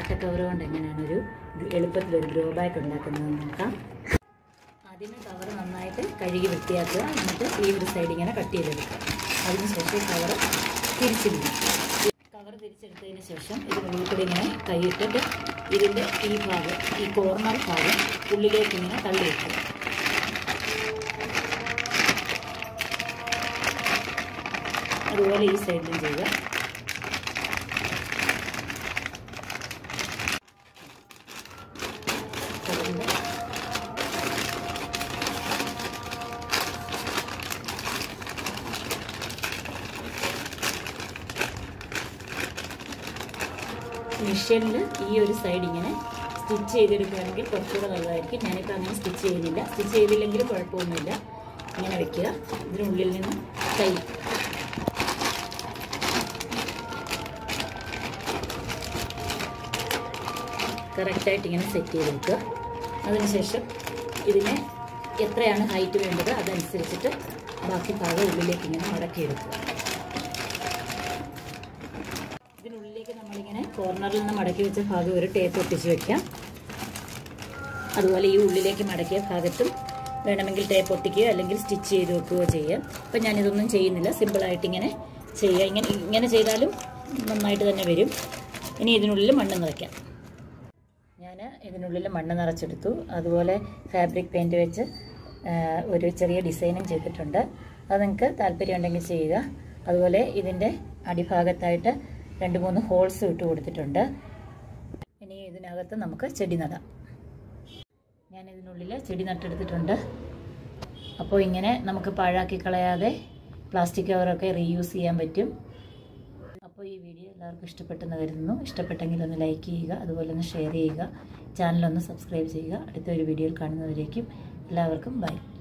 ആട്ട cover കൊണ്ട് എങ്ങനെയാണ് ഒരു എളുപ്പത്തിലൊരു ഗ്രോ ബാഗ് ഉണ്ടാക്കുന്നതെന്ന് നോക്കാം. ആദ്യമേ കവർ നന്നായിട്ട് കഴുകി വൃത്തിയാക്കുക. എന്നിട്ട് ഈ ഒരു സൈഡ് ഇങ്ങനെ കട്ട് ചെയ്തെടുക്കുക. അതിനുശേഷം കവർ തിരിച്ചിടുക. കവർ തിരിച്ചെടുത്തതിന് ശേഷം ഇതിനുള്ളിൽ കൂടി ഇങ്ങനെ കൈയിട്ടിട്ട് ഇതിൻ്റെ ഈ ഭാഗം, ഈ കോർണർ ഭാഗം ഉള്ളിലേക്ക് ഇങ്ങനെ തള്ളി വയ്ക്കുക. അതുപോലെ ഈ സൈഡിലും ചെയ്യുക. മെഷീനിൽ ഈ ഒരു സൈഡ് ഇങ്ങനെ സ്റ്റിച്ച് ചെയ്തെടുക്കുകയാണെങ്കിൽ കുറച്ചുകൂടെ നല്ലതായിരിക്കും. ഞാനിപ്പോൾ അങ്ങനെ സ്റ്റിച്ച് ചെയ്യുന്നില്ല. സ്റ്റിച്ച് ചെയ്തില്ലെങ്കിലും കുഴപ്പമൊന്നുമില്ല. ഇങ്ങനെ വെക്കുക. ഇതിനുള്ളിൽ നിന്ന് കൈ കറക്റ്റായിട്ട് ഇങ്ങനെ സെറ്റ് ചെയ്ത് വെക്കുക. അതിനുശേഷം ഇതിനെ എത്രയാണ് ഹൈറ്റ് വേണ്ടത് അതനുസരിച്ചിട്ട് ബാക്കി ഭാഗം ഉള്ളിലേക്ക് ഇങ്ങനെ മടക്കിയെടുക്കുക. ഇതിനുള്ളിലേക്ക് നമ്മളിങ്ങനെ കോർണറിൽ നിന്ന് മടക്കി വെച്ച ഭാഗം ഒരു ടേപ്പ് ഒട്ടിച്ച് വെക്കാം. അതുപോലെ ഈ ഉള്ളിലേക്ക് മടക്കിയ ഭാഗത്തും വേണമെങ്കിൽ ടേപ്പ് ഒട്ടിക്കുകയോ അല്ലെങ്കിൽ സ്റ്റിച്ച് ചെയ്ത് വെക്കുകയോ ചെയ്യാം. അപ്പം ഞാനിതൊന്നും ചെയ്യുന്നില്ല. സിമ്പിളായിട്ട് ഇങ്ങനെ ചെയ്യുക. ഇങ്ങനെ ചെയ്താലും നന്നായിട്ട് തന്നെ വരും. ഇനി ഇതിനുള്ളിൽ മണ്ണ് നിറയ്ക്കാം. ഞാൻ ഇതിനുള്ളിൽ മണ്ണ് നിറച്ചെടുത്തു. അതുപോലെ ഫാബ്രിക് പെയിൻറ്റ് വെച്ച് ഒരു ചെറിയ ഡിസൈനും ചെയ്തിട്ടുണ്ട്. അത് നിങ്ങൾക്ക് താല്പര്യമുണ്ടെങ്കിൽ ചെയ്യുക. അതുപോലെ ഇതിൻ്റെ അടിഭാഗത്തായിട്ട് 2-3 ഹോൾസ് ഇട്ട് കൊടുത്തിട്ടുണ്ട്. ഇനി ഇതിനകത്ത് നമുക്ക് ചെടി നടാം. ഞാൻ ഇതിനുള്ളിൽ ചെടി നട്ടെടുത്തിട്ടുണ്ട്. അപ്പോൾ ഇങ്ങനെ നമുക്ക് പാഴാക്കി കളയാതെ പ്ലാസ്റ്റിക് കവറൊക്കെ റീയൂസ് ചെയ്യാൻ പറ്റും. അപ്പോൾ ഈ വീഡിയോ എല്ലാവർക്കും ഇഷ്ടപ്പെട്ടെന്ന് കരുതുന്നു. ഇഷ്ടപ്പെട്ടെങ്കിൽ ഒന്ന് ലൈക്ക് ചെയ്യുക. അതുപോലെ ഒന്ന് ഷെയർ ചെയ്യുക. ചാനലൊന്ന് സബ്സ്ക്രൈബ് ചെയ്യുക. അടുത്തൊരു വീഡിയോയിൽ കാണുന്നവരേക്കും എല്ലാവർക്കും ബൈ.